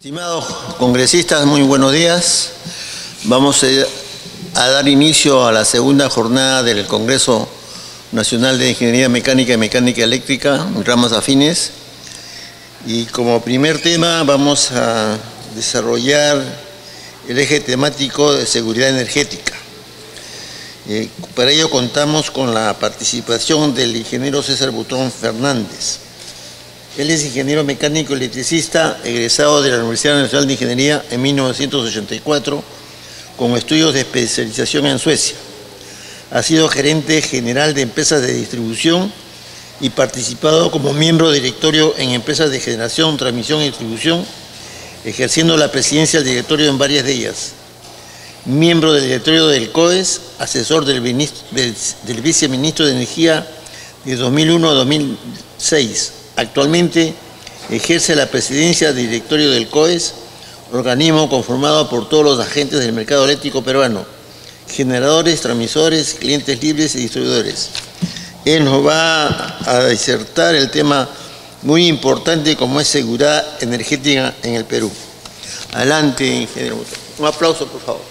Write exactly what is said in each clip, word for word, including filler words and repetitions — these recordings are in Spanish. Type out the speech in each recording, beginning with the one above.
Estimados congresistas, muy buenos días. Vamos a dar inicio a la segunda jornada del Congreso Nacional de Ingeniería Mecánica y Mecánica Eléctrica, ramas afines. Y como primer tema vamos a desarrollar el eje temático de seguridad energética. Eh, para ello contamos con la participación del ingeniero César Butrón Fernández. Él es ingeniero mecánico electricista, egresado de la Universidad Nacional de Ingeniería en mil novecientos ochenta y cuatro, con estudios de especialización en Suecia. Ha sido gerente general de empresas de distribución y participado como miembro directorio en empresas de generación, transmisión y distribución, ejerciendo la presidencia del directorio en varias de ellas. Miembro del directorio del C O E S, asesor del, del, del viceministro de Energía de dos mil uno a dos mil seis. Actualmente ejerce la presidencia del directorio del C O E S, organismo conformado por todos los agentes del mercado eléctrico peruano, generadores, transmisores, clientes libres y distribuidores. Él nos va a disertar el tema muy importante como es seguridad energética en el Perú. Adelante, ingeniero. Un aplauso, por favor.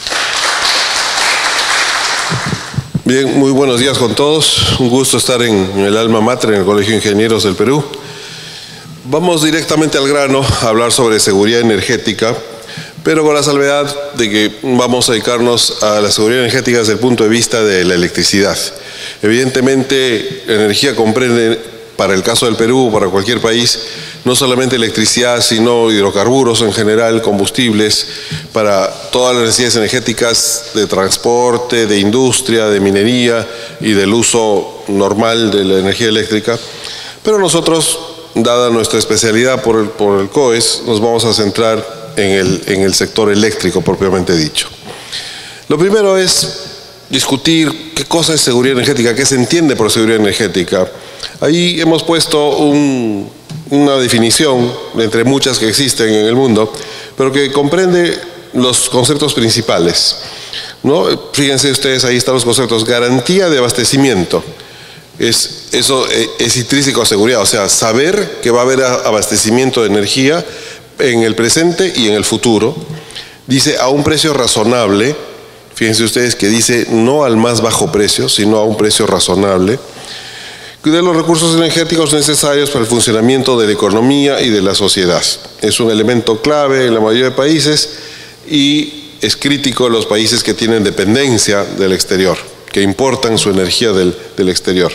Bien, muy buenos días con todos. Un gusto estar en el alma mater, en el Colegio de Ingenieros del Perú. Vamos directamente al grano a hablar sobre seguridad energética, pero con la salvedad de que vamos a dedicarnos a la seguridad energética desde el punto de vista de la electricidad. Evidentemente, la energía comprende, para el caso del Perú, para cualquier país, no solamente electricidad, sino hidrocarburos en general, combustibles, para todas las necesidades energéticas de transporte, de industria, de minería y del uso normal de la energía eléctrica. Pero nosotros, dada nuestra especialidad por el, por el C O E S, nos vamos a centrar en el, en el sector eléctrico propiamente dicho. Lo primero es discutir qué cosa es seguridad energética, qué se entiende por seguridad energética. Ahí hemos puesto un, una definición entre muchas que existen en el mundo, pero que comprende los conceptos principales, ¿no? Fíjense ustedes, ahí están los conceptos. Garantía de abastecimiento. Es, eso es intrínseco a seguridad, o sea, saber que va a haber abastecimiento de energía en el presente y en el futuro. Dice a un precio razonable. Fíjense ustedes que dice no al más bajo precio, sino a un precio razonable, de los recursos energéticos necesarios para el funcionamiento de la economía y de la sociedad. Es un elemento clave en la mayoría de países y es crítico en los países que tienen dependencia del exterior, que importan su energía del, del exterior.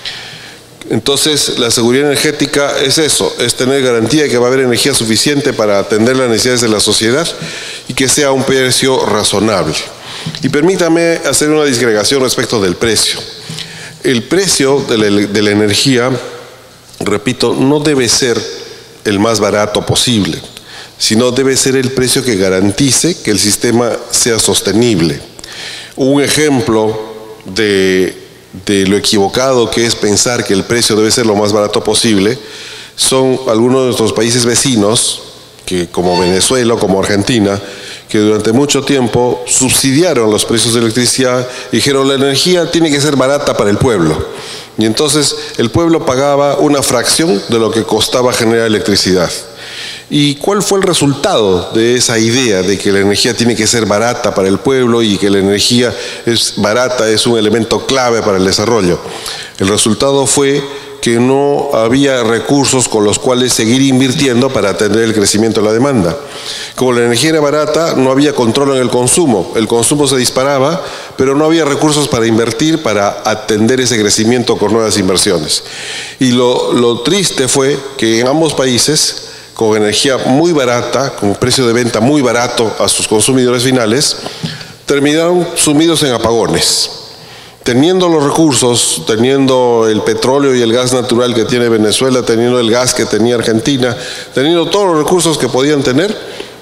Entonces, la seguridad energética es eso, es tener garantía de que va a haber energía suficiente para atender las necesidades de la sociedad y que sea a un precio razonable. Y permítame hacer una disgregación respecto del precio. El precio de la, de la energía, repito, no debe ser el más barato posible, sino debe ser el precio que garantice que el sistema sea sostenible. Un ejemplo de, de lo equivocado que es pensar que el precio debe ser lo más barato posible son algunos de nuestros países vecinos, que como Venezuela o como Argentina, que durante mucho tiempo subsidiaron los precios de electricidad y dijeron la energía tiene que ser barata para el pueblo. Y entonces el pueblo pagaba una fracción de lo que costaba generar electricidad. ¿Y cuál fue el resultado de esa idea de que la energía tiene que ser barata para el pueblo y que la energía es barata, es un elemento clave para el desarrollo? El resultado fue que no había recursos con los cuales seguir invirtiendo para atender el crecimiento de la demanda. Como la energía era barata, no había control en el consumo. El consumo se disparaba, pero no había recursos para invertir, para atender ese crecimiento con nuevas inversiones. Y lo, lo triste fue que en ambos países, con energía muy barata, con precio de venta muy barato a sus consumidores finales, terminaron sumidos en apagones. Teniendo los recursos, teniendo el petróleo y el gas natural que tiene Venezuela, teniendo el gas que tenía Argentina, teniendo todos los recursos que podían tener,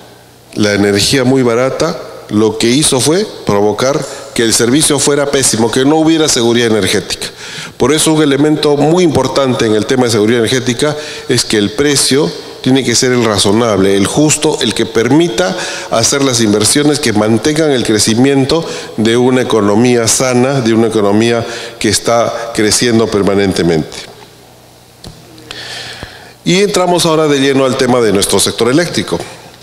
la energía muy barata lo que hizo fue provocar que el servicio fuera pésimo, que no hubiera seguridad energética. Por eso un elemento muy importante en el tema de seguridad energética es que el precio tiene que ser el razonable, el justo, el que permita hacer las inversiones que mantengan el crecimiento de una economía sana, de una economía que está creciendo permanentemente. Y entramos ahora de lleno al tema de nuestro sector eléctrico.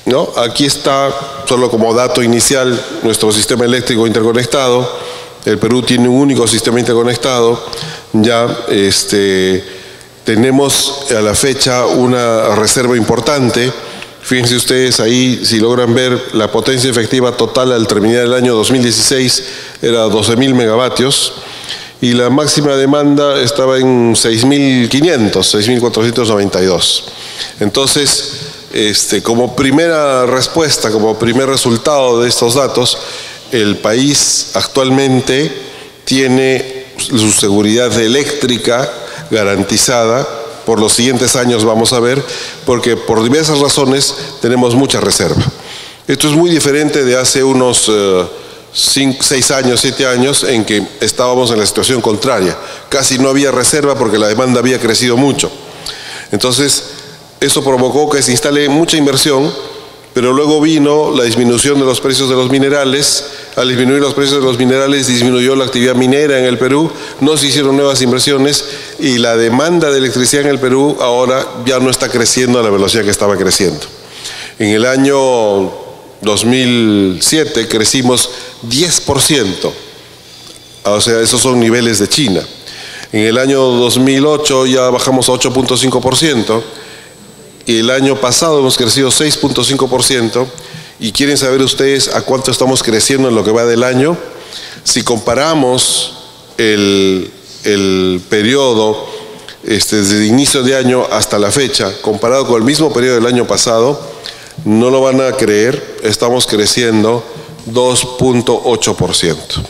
¿no? Aquí está, solo como dato inicial, nuestro sistema eléctrico interconectado. El Perú tiene un único sistema interconectado. Ya este, tenemos a la fecha una reserva importante. Fíjense ustedes ahí, si logran ver, la potencia efectiva total al terminar el año dos mil dieciséis era doce mil megavatios y la máxima demanda estaba en seis mil quinientos, seis mil cuatrocientos noventa y dos. Entonces, este, como primera respuesta, como primer resultado de estos datos, el país actualmente tiene su seguridad eléctrica garantizada por los siguientes años, vamos a ver, porque por diversas razones tenemos mucha reserva. Esto es muy diferente de hace unos uh, cinco, seis años, siete años, en que estábamos en la situación contraria. Casi no había reserva porque la demanda había crecido mucho. Entonces, eso provocó que se instale mucha inversión, pero luego vino la disminución de los precios de los minerales. Al disminuir los precios de los minerales, disminuyó la actividad minera en el Perú, no se hicieron nuevas inversiones y la demanda de electricidad en el Perú ahora ya no está creciendo a la velocidad que estaba creciendo. En el año dos mil siete crecimos diez por ciento, o sea, esos son niveles de China. En el año dos mil ocho ya bajamos a ocho punto cinco por ciento y el año pasado hemos crecido seis punto cinco por ciento. ¿Y quieren saber ustedes a cuánto estamos creciendo en lo que va del año? Si comparamos el, el periodo este, desde el inicio de año hasta la fecha, comparado con el mismo periodo del año pasado, no lo van a creer, estamos creciendo dos punto ocho por ciento.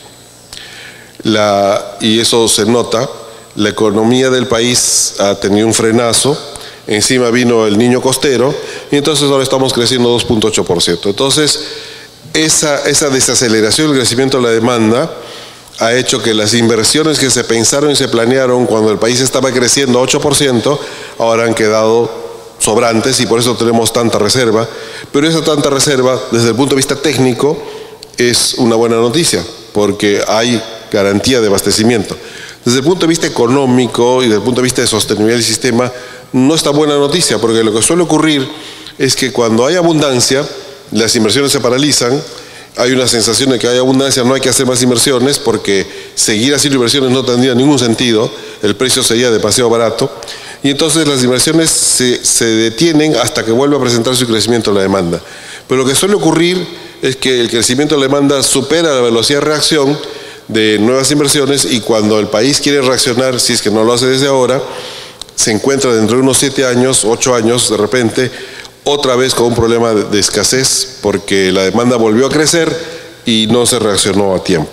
La, y eso se nota, la economía del país ha tenido un frenazo. Encima vino el niño costero y entonces ahora estamos creciendo dos punto ocho por ciento. Entonces, esa, esa desaceleración del crecimiento de la demanda ha hecho que las inversiones que se pensaron y se planearon cuando el país estaba creciendo ocho por ciento, ahora han quedado sobrantes y por eso tenemos tanta reserva. Pero esa tanta reserva, desde el punto de vista técnico, es una buena noticia, porque hay garantía de abastecimiento. Desde el punto de vista económico y desde el punto de vista de sostenibilidad del sistema, no es tan buena noticia, porque lo que suele ocurrir es que cuando hay abundancia, las inversiones se paralizan, hay una sensación de que hay abundancia, no hay que hacer más inversiones, porque seguir haciendo inversiones no tendría ningún sentido, el precio sería demasiado barato, y entonces las inversiones se, se detienen hasta que vuelva a presentarse el crecimiento de la demanda. Pero lo que suele ocurrir es que el crecimiento de la demanda supera la velocidad de reacción de nuevas inversiones, y cuando el país quiere reaccionar, si es que no lo hace desde ahora, se encuentra dentro de unos siete años, ocho años, de repente, otra vez con un problema de, de escasez, porque la demanda volvió a crecer y no se reaccionó a tiempo.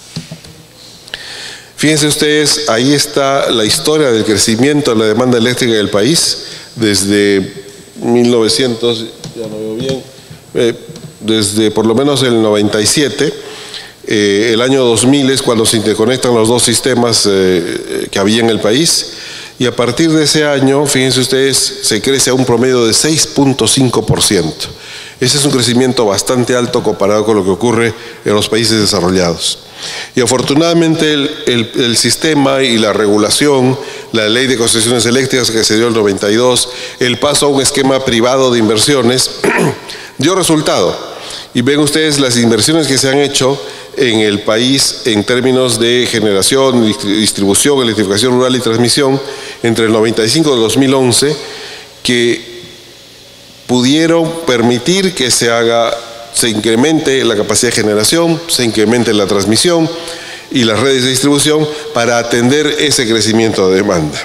Fíjense ustedes, ahí está la historia del crecimiento de la demanda eléctrica del país, desde mil novecientos, ya no veo bien, eh, desde por lo menos el noventa y siete, eh, el año dos mil es cuando se interconectan los dos sistemas eh, que había en el país. Y a partir de ese año, fíjense ustedes, se crece a un promedio de seis punto cinco por ciento. Ese es un crecimiento bastante alto comparado con lo que ocurre en los países desarrollados. Y afortunadamente el, el, el sistema y la regulación, la ley de concesiones eléctricas que se dio en el noventa y dos, el paso a un esquema privado de inversiones, dio resultado. Y ven ustedes las inversiones que se han hecho en el país en términos de generación, distribución, electrificación rural y transmisión entre el noventa y cinco y el dos mil once, que pudieron permitir que se haga, se incremente la capacidad de generación, se incremente la transmisión y las redes de distribución para atender ese crecimiento de demanda.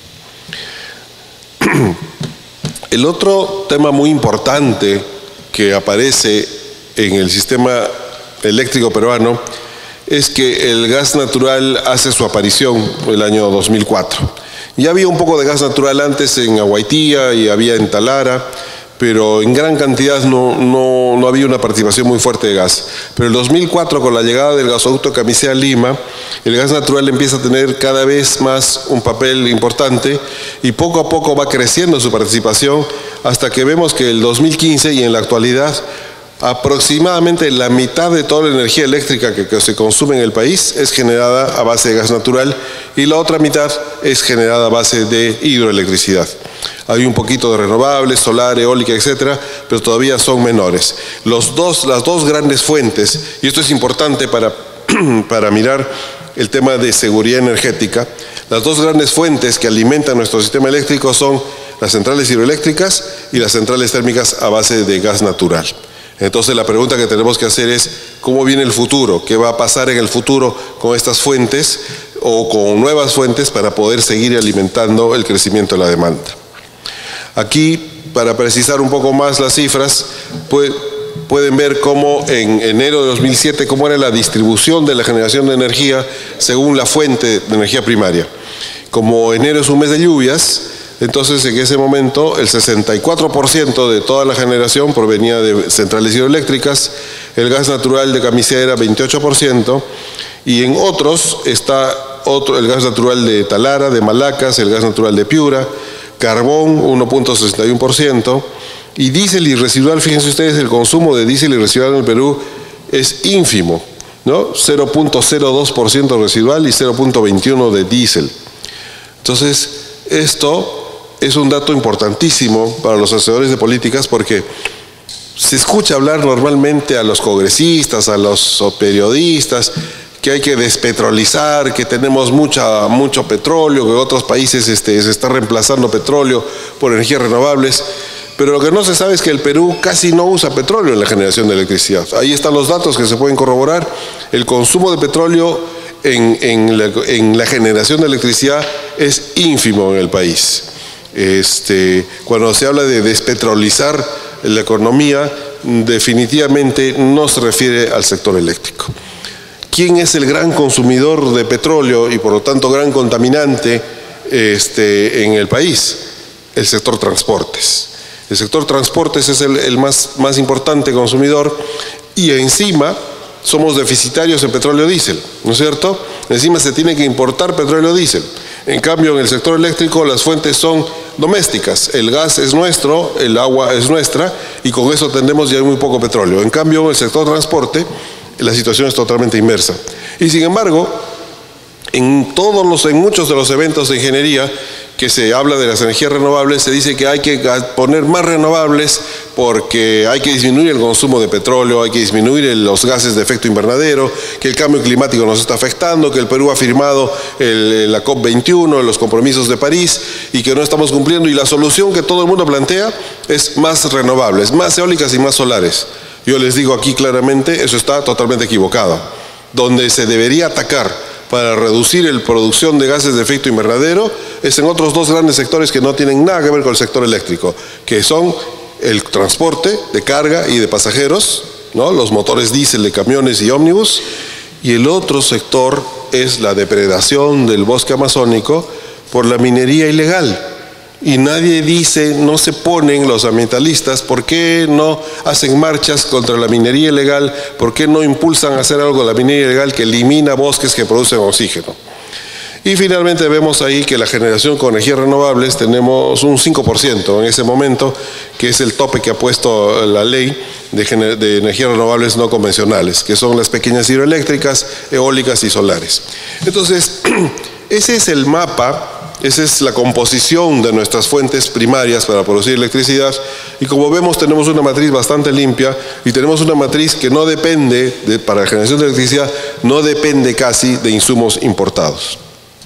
El otro tema muy importante que aparece en el sistema eléctrico peruano es que el gas natural hace su aparición el año dos mil cuatro. Ya había un poco de gas natural antes en Aguaitía y había en Talara, pero en gran cantidad no, no, no había una participación muy fuerte de gas. Pero en el dos mil cuatro, con la llegada del gasoducto Camisea-Lima, el gas natural empieza a tener cada vez más un papel importante y poco a poco va creciendo su participación hasta que vemos que el dos mil quince y en la actualidad Aproximadamente la mitad de toda la energía eléctrica que, que se consume en el país es generada a base de gas natural y la otra mitad es generada a base de hidroelectricidad. Hay un poquito de renovables, solar, eólica, etcétera, pero todavía son menores. Los dos, las dos grandes fuentes, y esto es importante para, para mirar el tema de seguridad energética, las dos grandes fuentes que alimentan nuestro sistema eléctrico son las centrales hidroeléctricas y las centrales térmicas a base de gas natural. Entonces la pregunta que tenemos que hacer es, ¿cómo viene el futuro? ¿Qué va a pasar en el futuro con estas fuentes o con nuevas fuentes para poder seguir alimentando el crecimiento de la demanda? Aquí, para precisar un poco más las cifras, pues, pueden ver cómo en enero de dos mil siete, cómo era la distribución de la generación de energía según la fuente de energía primaria. Como enero es un mes de lluvias, entonces en ese momento el sesenta y cuatro por ciento de toda la generación provenía de centrales hidroeléctricas, el gas natural de Camisea era veintiocho por ciento y en otros está otro, el gas natural de Talara, de Malacas, el gas natural de Piura, carbón uno punto sesenta y uno por ciento y diésel y residual. Fíjense ustedes, el consumo de diésel y residual en el Perú es ínfimo, ¿no? cero punto cero dos por ciento residual y cero punto veintiuno por ciento de diésel. Entonces, esto es un dato importantísimo para los hacedores de políticas porque se escucha hablar normalmente a los congresistas, a los periodistas, que hay que despetrolizar, que tenemos mucha, mucho petróleo, que en otros países este, se está reemplazando petróleo por energías renovables, pero lo que no se sabe es que el Perú casi no usa petróleo en la generación de electricidad. Ahí están los datos que se pueden corroborar. El consumo de petróleo en, en, la, en la generación de electricidad es ínfimo en el país. Este, cuando se habla de despetrolizar la economía, definitivamente no se refiere al sector eléctrico. ¿Quién es el gran consumidor de petróleo y por lo tanto gran contaminante este, en el país? El sector transportes. El sector transportes es el, el más, más importante consumidor y encima somos deficitarios en petróleo diésel, ¿no es cierto? Encima se tiene que importar petróleo diésel. En cambio, en el sector eléctrico las fuentes son domésticas. El gas es nuestro, el agua es nuestra y con eso tenemos ya muy poco petróleo. En cambio, en el sector transporte la situación es totalmente inversa. Y sin embargo, en, todos los, en muchos de los eventos de ingeniería que se habla de las energías renovables, se dice que hay que poner más renovables porque hay que disminuir el consumo de petróleo, hay que disminuir el, los gases de efecto invernadero, que el cambio climático nos está afectando, que el Perú ha firmado el, la COP veintiuno, los compromisos de París y que no estamos cumpliendo. Y la solución que todo el mundo plantea es más renovables, más eólicas y más solares. Yo les digo aquí claramente, eso está totalmente equivocado. Donde se debería atacar para reducir la producción de gases de efecto invernadero es en otros dos grandes sectores que no tienen nada que ver con el sector eléctrico, que son el transporte de carga y de pasajeros, ¿no? Los motores diésel de camiones y ómnibus, y el otro sector es la depredación del bosque amazónico por la minería ilegal. Y nadie dice, no se ponen los ambientalistas, ¿por qué no hacen marchas contra la minería ilegal? ¿Por qué no impulsan a hacer algo con la minería ilegal que elimina bosques que producen oxígeno? Y finalmente vemos ahí que la generación con energías renovables tenemos un cinco por ciento en ese momento, que es el tope que ha puesto la ley de, de energías renovables no convencionales, que son las pequeñas hidroeléctricas, eólicas y solares. Entonces, ese es el mapa. Esa es la composición de nuestras fuentes primarias para producir electricidad y como vemos tenemos una matriz bastante limpia y tenemos una matriz que no depende, de, para la generación de electricidad, no depende casi de insumos importados.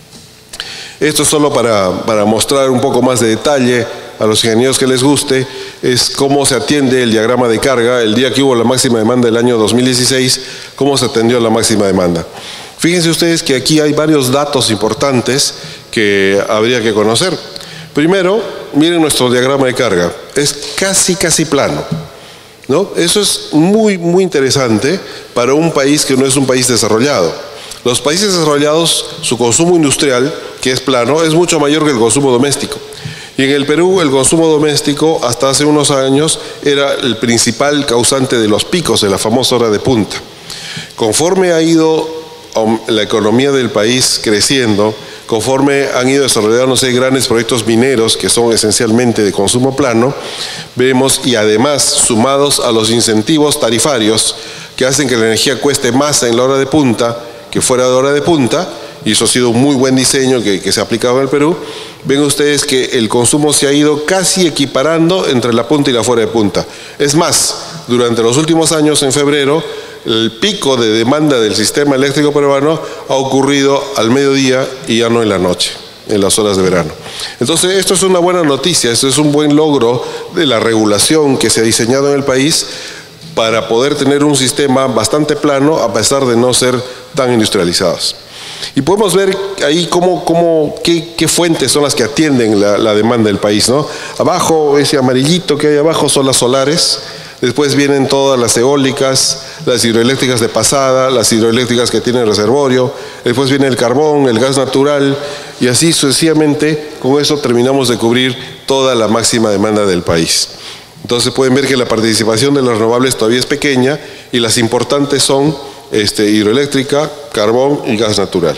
Esto es solo para, para mostrar un poco más de detalle a los ingenieros que les guste, es cómo se atiende el diagrama de carga, el día que hubo la máxima demanda del año dos mil dieciséis, cómo se atendió la máxima demanda. Fíjense ustedes que aquí hay varios datos importantes que habría que conocer. Primero, miren nuestro diagrama de carga, es casi casi plano, ¿no? Eso es muy muy interesante para un país que no es un país desarrollado. Los países desarrollados, su consumo industrial, que es plano, es mucho mayor que el consumo doméstico. Y en el Perú el consumo doméstico hasta hace unos años era el principal causante de los picos de la famosa hora de punta. Conforme ha ido la economía del país creciendo, conforme han ido desarrollándose grandes proyectos mineros que son esencialmente de consumo plano, vemos, y además sumados a los incentivos tarifarios que hacen que la energía cueste más en la hora de punta que fuera de hora de punta, y eso ha sido un muy buen diseño que, que se ha aplicado en el Perú, ven ustedes que el consumo se ha ido casi equiparando entre la punta y la fuera de punta. Es más, durante los últimos años, en febrero, el pico de demanda del sistema eléctrico peruano ha ocurrido al mediodía y ya no en la noche, en las horas de verano. Entonces, esto es una buena noticia, esto es un buen logro de la regulación que se ha diseñado en el país para poder tener un sistema bastante plano a pesar de no ser tan industrializados. Y podemos ver ahí cómo, cómo, qué, qué fuentes son las que atienden la, la demanda del país, ¿no? Abajo, ese amarillito que hay abajo son las solares, después vienen todas las eólicas, las hidroeléctricas de pasada, las hidroeléctricas que tienen reservorio, después viene el carbón, el gas natural, y así sucesivamente, con eso terminamos de cubrir toda la máxima demanda del país. Entonces pueden ver que la participación de las renovables todavía es pequeña y las importantes son este, hidroeléctrica, carbón y gas natural.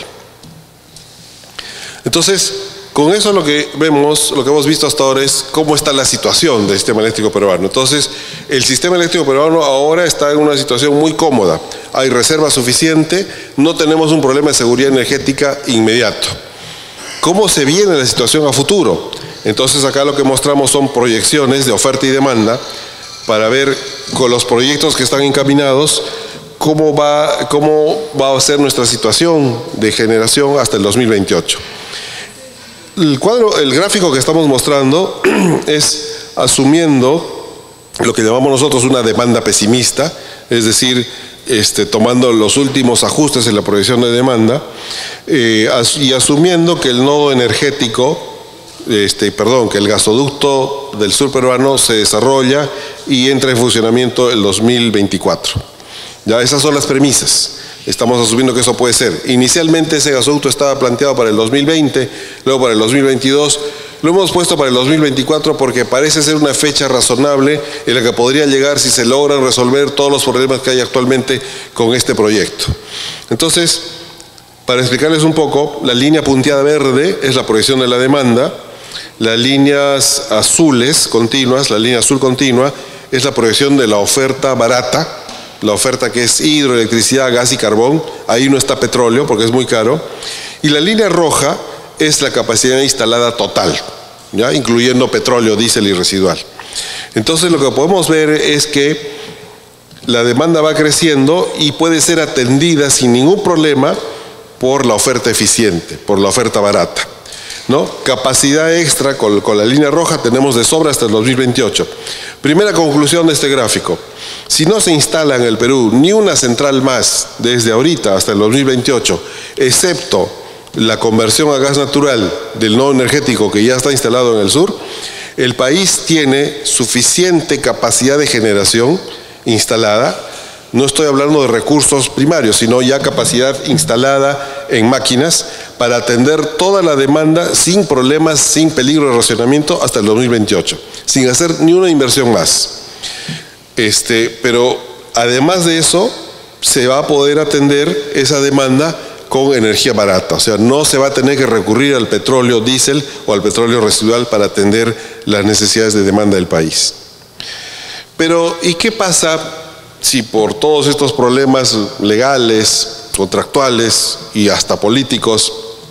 Entonces, con eso lo que vemos, lo que hemos visto hasta ahora es cómo está la situación del sistema eléctrico peruano. Entonces, el sistema eléctrico peruano ahora está en una situación muy cómoda. Hay reserva suficiente, no tenemos un problema de seguridad energética inmediato. ¿Cómo se viene la situación a futuro? Entonces, acá lo que mostramos son proyecciones de oferta y demanda para ver con los proyectos que están encaminados cómo va, cómo va a ser nuestra situación de generación hasta el dos mil veintiocho. El cuadro, el gráfico que estamos mostrando es asumiendo lo que llamamos nosotros una demanda pesimista, es decir, este, tomando los últimos ajustes en la proyección de demanda eh, as, y asumiendo que el nodo energético, este, perdón, que el gasoducto del sur peruano se desarrolla y entra en funcionamiento el dos mil veinticuatro. Ya, esas son las premisas. Estamos asumiendo que eso puede ser. Inicialmente ese gasoducto estaba planteado para el dos mil veinte, luego para el dos mil veintidós. Lo hemos puesto para el dos mil veinticuatro porque parece ser una fecha razonable en la que podría llegar si se logran resolver todos los problemas que hay actualmente con este proyecto. Entonces, para explicarles un poco, la línea punteada verde es la proyección de la demanda, las líneas azules continuas, la línea azul continua, es la proyección de la oferta barata, la oferta que es hidroelectricidad, gas y carbón, ahí no está petróleo porque es muy caro, y la línea roja es la capacidad instalada total, ¿ya? Incluyendo petróleo, diésel y residual. Entonces lo que podemos ver es que la demanda va creciendo y puede ser atendida sin ningún problema por la oferta eficiente, por la oferta barata, ¿no? Capacidad extra con, con la línea roja tenemos de sobra hasta el dos mil veintiocho. Primera conclusión de este gráfico: si no se instala en el Perú ni una central más desde ahorita hasta el dos mil veintiocho, excepto la conversión a gas natural del nodo energético que ya está instalado en el sur, el país tiene suficiente capacidad de generación instalada. No estoy hablando de recursos primarios, sino ya capacidad instalada en máquinas para atender toda la demanda sin problemas, sin peligro de racionamiento hasta el dos mil veintiocho, sin hacer ni una inversión más. Este, pero además de eso, se va a poder atender esa demanda con energía barata. O sea, no se va a tener que recurrir al petróleo diésel o al petróleo residual para atender las necesidades de demanda del país. Pero, ¿y qué pasa si por todos estos problemas legales, contractuales y hasta políticos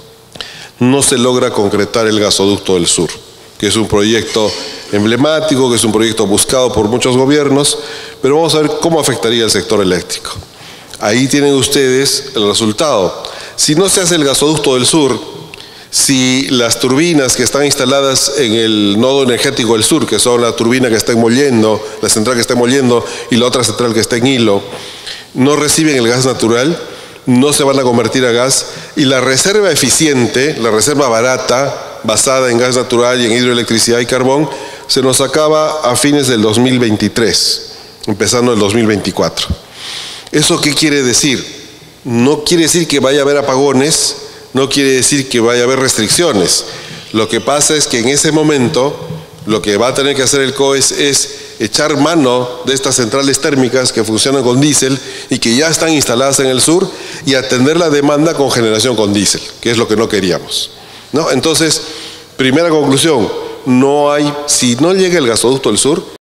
no se logra concretar el gasoducto del sur, que es un proyecto emblemático, que es un proyecto buscado por muchos gobiernos? Pero vamos a ver cómo afectaría al sector eléctrico. Ahí tienen ustedes el resultado. Si no se hace el gasoducto del sur, si las turbinas que están instaladas en el nodo energético del sur, que son la turbina que está en Mollendo, la central que está en Mollendo y la otra central que está en Hilo, no reciben el gas natural, no se van a convertir a gas, y la reserva eficiente, la reserva barata, basada en gas natural y en hidroelectricidad y carbón, se nos acaba a fines del dos mil veintitrés, empezando el dos mil veinticuatro. ¿Eso qué quiere decir? No quiere decir que vaya a haber apagones, no quiere decir que vaya a haber restricciones. Lo que pasa es que en ese momento lo que va a tener que hacer el C O E S es echar mano de estas centrales térmicas que funcionan con diésel y que ya están instaladas en el sur y atender la demanda con generación con diésel, que es lo que no queríamos, ¿no? Entonces, primera conclusión, no hay, si no llega el gasoducto del sur,